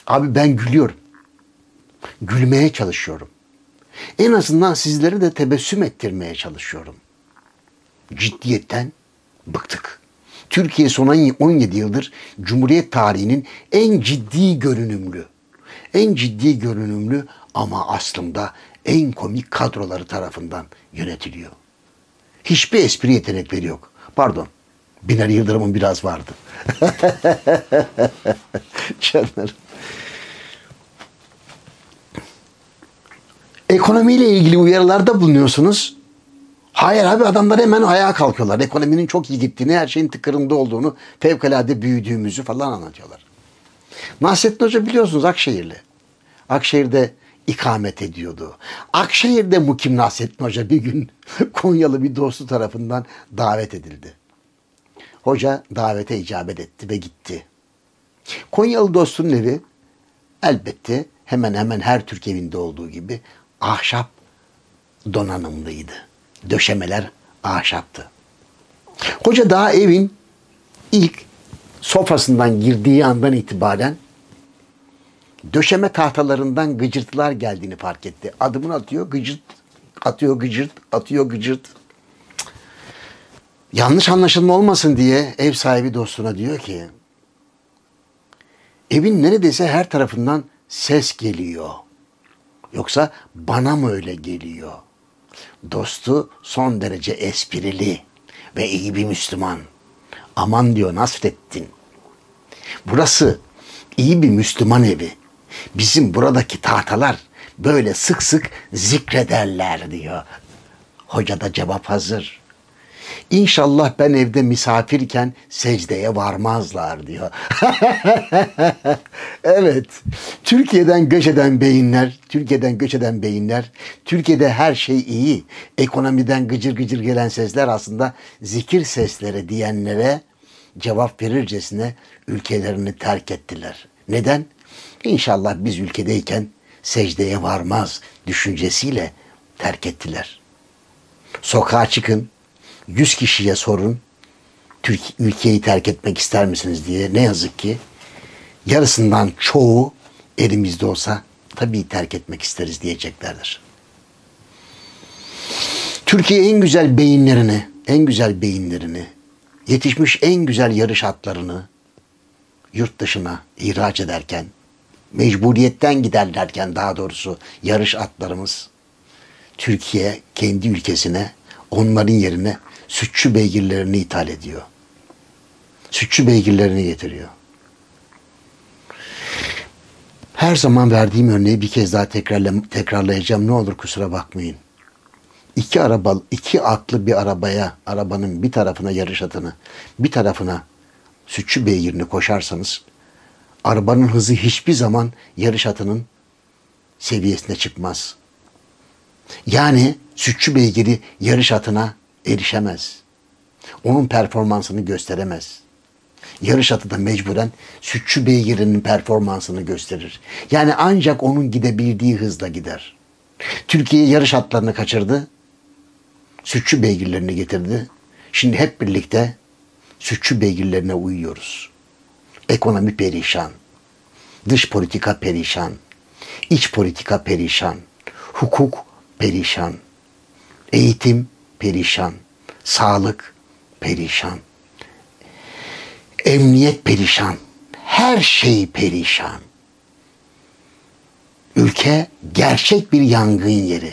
Abi ben gülüyorum. Gülmeye çalışıyorum. En azından sizleri de tebessüm ettirmeye çalışıyorum. Ciddiyetten bıktık. Türkiye son 17 yıldır Cumhuriyet tarihinin en ciddi görünümlü ama aslında en komik kadroları tarafından yönetiliyor. Hiçbir espri yetenekleri yok. Pardon, Binali Yıldırım'ın biraz vardı. Canlarım. Ekonomiyle ilgili uyarılarda bulunuyorsunuz. Hayır abi, adamlar hemen ayağa kalkıyorlar. Ekonominin çok iyi gittiğini, her şeyin tıkırında olduğunu, fevkalade büyüdüğümüzü falan anlatıyorlar. Nasrettin Hoca biliyorsunuz Akşehirli. Akşehir'de ikamet ediyordu. Akşehir'de mukim Nasrettin Hoca bir gün Konyalı bir dostu tarafından davet edildi. Hoca davete icabet etti ve gitti. Konyalı dostunun evi elbette hemen hemen her Türk evinde olduğu gibi ahşap donanımlıydı. Döşemeler ahşaptı. Hoca daha evin ilk sofasından girdiği andan itibaren döşeme tahtalarından gıcırtılar geldiğini fark etti. Adımını atıyor, gıcırt, atıyor gıcırt, atıyor gıcırt. Yanlış anlaşılma olmasın diye ev sahibi dostuna diyor ki, evin neredeyse her tarafından ses geliyor. Yoksa bana mı öyle geliyor? Dostu son derece esprili ve iyi bir Müslüman. Aman diyor Nasrettin, burası iyi bir Müslüman evi. Bizim buradaki tahtalar böyle sık sık zikrederler diyor. Hoca da cevap hazır. İnşallah ben evde misafirken secdeye varmazlar diyor. Evet. Türkiye'den göç eden beyinler, Türkiye'de her şey iyi, ekonomiden gıcır gıcır gelen sesler aslında zikir sesleri diyenlere cevap verircesine ülkelerini terk ettiler. Neden? İnşallah biz ülkedeyken secdeye varmaz düşüncesiyle terk ettiler. Sokağa çıkın, 100 kişiye sorun, ülkeyi terk etmek ister misiniz diye. Ne yazık ki yarısından çoğu elimizde olsa tabii terk etmek isteriz diyeceklerdir. Türkiye en güzel beyinlerini, yetişmiş en güzel yarış atlarını yurt dışına ihraç ederken, mecburiyetten giderlerken daha doğrusu yarış atlarımız, Türkiye kendi ülkesine onların yerine sütçü beygirlerini ithal ediyor. Sütçü beygirlerini getiriyor. Her zaman verdiğim örneği bir kez daha tekrarlayacağım. Ne olur kusura bakmayın. İki atlı bir arabanın bir tarafına yarış atını, bir tarafına sütçü beygirini koşarsanız, arabanın hızı hiçbir zaman yarış atının seviyesine çıkmaz. Yani sütçü beygiri yarış atına erişemez. Onun performansını gösteremez. Yarış atı da mecburen sütçü beygirinin performansını gösterir. Yani ancak onun gidebildiği hızla gider. Türkiye yarış atlarını kaçırdı. Sütçü beygirlerini getirdi. Şimdi hep birlikte sütçü beygirlerine uyuyoruz. Ekonomi perişan. Dış politika perişan. İç politika perişan. Hukuk perişan. Eğitim perişan. Sağlık perişan. Emniyet perişan. Her şey perişan. Ülke gerçek bir yangın yeri.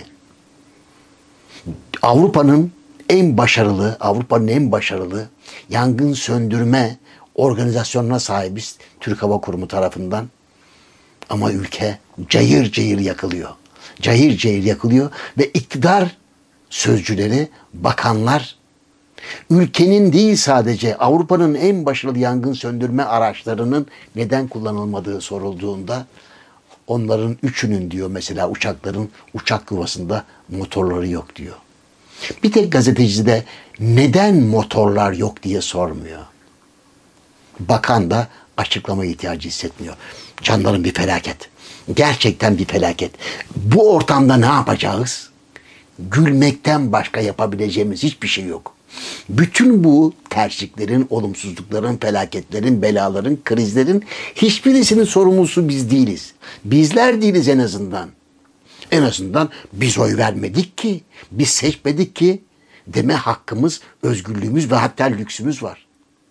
Avrupa'nın en başarılı yangın söndürme organizasyonuna sahibiz Türk Hava Kurumu tarafından. Ama ülke cayır cayır yakılıyor. Cayır cayır yakılıyor ve iktidar sözcüleri, bakanlar ülkenin değil sadece Avrupa'nın en başarılı yangın söndürme araçlarının neden kullanılmadığı sorulduğunda onların üçünün diyor mesela uçakların uçak yuvasında motorları yok diyor. Bir tek gazeteci de neden motorlar yok diye sormuyor. Bakan da açıklama ihtiyacı hissetmiyor. Canlarım bir felaket. Gerçekten bir felaket. Bu ortamda ne yapacağız? Gülmekten başka yapabileceğimiz hiçbir şey yok. Bütün bu tersliklerin, olumsuzlukların, felaketlerin, belaların, krizlerin hiçbirisinin sorumlusu biz değiliz. Bizler değiliz en azından. En azından biz oy vermedik ki, biz seçmedik ki deme hakkımız, özgürlüğümüz ve hatta lüksümüz var.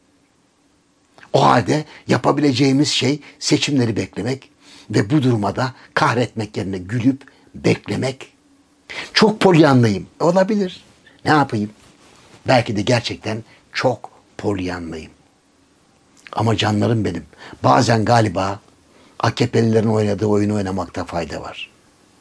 O halde yapabileceğimiz şey seçimleri beklemek ve bu duruma da kahretmek yerine gülüp beklemek. Çok polyanlıyım. Olabilir. Ne yapayım? Belki de gerçekten çok polyanlıyım. Ama canlarım benim. Bazen galiba AKP'lilerin oynadığı oyunu oynamakta fayda var.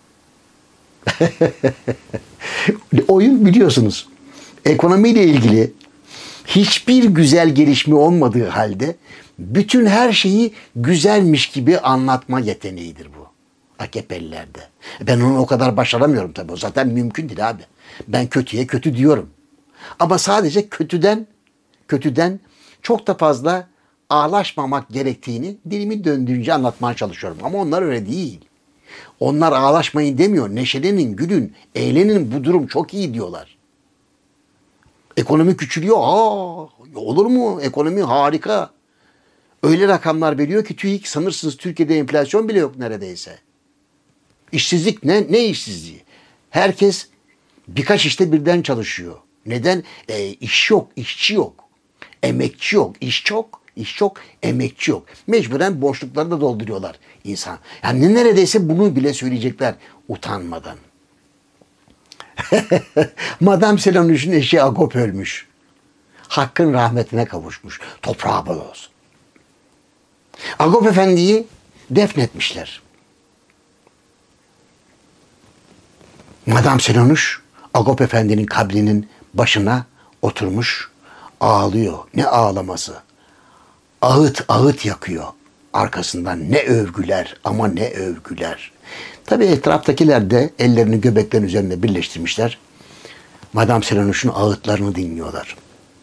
Oyun biliyorsunuz. Ekonomiyle ilgili hiçbir güzel gelişme olmadığı halde bütün her şeyi güzelmiş gibi anlatma yeteneğidir bu. AKP'lilerde. Ben onu o kadar başaramıyorum tabii. O zaten mümkün değil abi. Ben kötüye kötü diyorum. Ama sadece kötüden çok da fazla ağlaşmamak gerektiğini dilimin döndüğünce anlatmaya çalışıyorum. Ama onlar öyle değil. Onlar ağlaşmayın demiyor. Neşelenin, gülün, eğlenin, bu durum çok iyi diyorlar. Ekonomi küçülüyor. Olur mu? Ekonomi harika. Öyle rakamlar veriyor ki TÜİK, sanırsınız Türkiye'de enflasyon bile yok neredeyse. İşsizlik ne işsizliği? Herkes birkaç işte birden çalışıyor. Neden? İş yok, işçi yok. Emekçi yok, iş çok, emekçi yok. Mecburen boşlukları da dolduruyorlar insan. Yani neredeyse bunu bile söyleyecekler utanmadan. Madame Selanuş'un eşi Agop ölmüş. Hakkın rahmetine kavuşmuş. Toprağı bol olsun. Agop Efendi'yi defnetmişler. Madame Selanuş, Agop Efendi'nin kabrinin başına oturmuş ağlıyor. Ne ağlaması? Ağıt ağıt yakıyor. Arkasından ne övgüler ama ne övgüler. Tabii etraftakiler de ellerini göbeklerin üzerinde birleştirmişler. Madame Selanuş'un ağıtlarını dinliyorlar.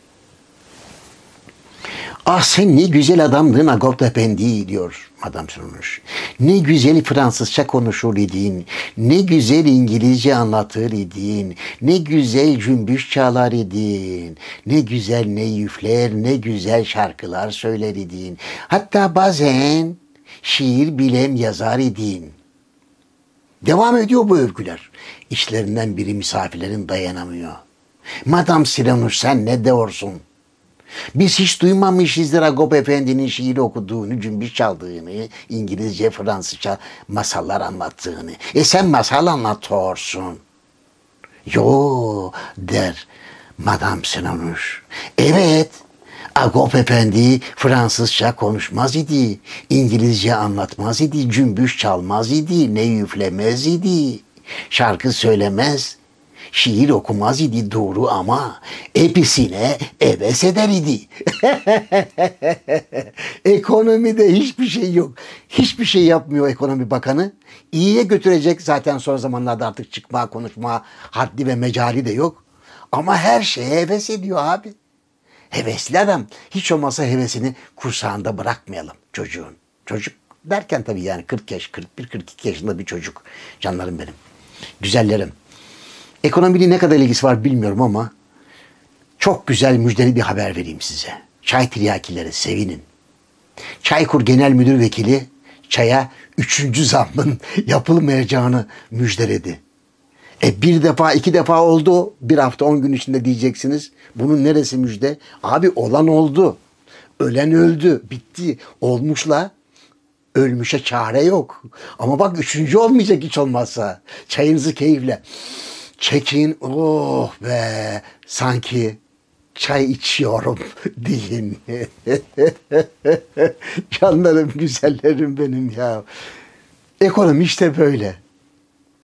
Ah sen ne güzel adamdın Agop Efendi diyor Madame Selanuş. Ne güzel Fransızca konuşur idin. Ne güzel İngilizce anlatır idin. Ne güzel cümbüş çalar idin. Ne güzel neyüfler, ne güzel şarkılar söyler idin. Hatta bazen şiir bilem yazar idin. Devam ediyor bu övgüler. İçlerinden biri misafirlerin dayanamıyor. Madame Selanuş sen ne diyorsun? Biz hiç duymamışızdır Agop Efendi'nin şiir okuduğunu, cümbüş çaldığını, İngilizce, Fransızca masallar anlattığını. Sen masal anlatıyorsun. Yo der Madame Selanuş. Evet, Agop Efendi Fransızca konuşmaz idi, İngilizce anlatmaz idi, cümbüş çalmaz idi, ne üflemez idi, şarkı söylemez, şiir okumaz idi doğru ama hepsine heves eder idi. Ekonomide hiçbir şey yok. Hiçbir şey yapmıyor ekonomi bakanı. İyiye götürecek zaten son zamanlarda artık çıkma, konuşma haddi ve mecali de yok. Ama her şeye heves ediyor abi. Hevesli adam. Hiç olmazsa hevesini kursağında bırakmayalım çocuğun. Çocuk derken tabii yani 40 yaş, 41, 42 yaşında bir çocuk. Canlarım benim. Güzellerim. Ekonomiyle ne kadar ilgisi var bilmiyorum ama çok güzel müjdeli bir haber vereyim size. Çay tiryakileri sevinin. Çaykur Genel Müdür Vekili çaya 3. zammın yapılmayacağını müjdeledi. Bir defa, 2 defa oldu. Bir hafta 10 gün içinde diyeceksiniz. Bunun neresi müjde? Abi olan oldu. Ölen öldü. Bitti. Olmuşla ölmüşe çare yok. Ama bak 3. olmayacak hiç olmazsa. Çayınızı keyifle çekin. Oh be. Sanki çay içiyorum deyin. Canlarım, güzellerim benim ya. Ekonomi işte böyle.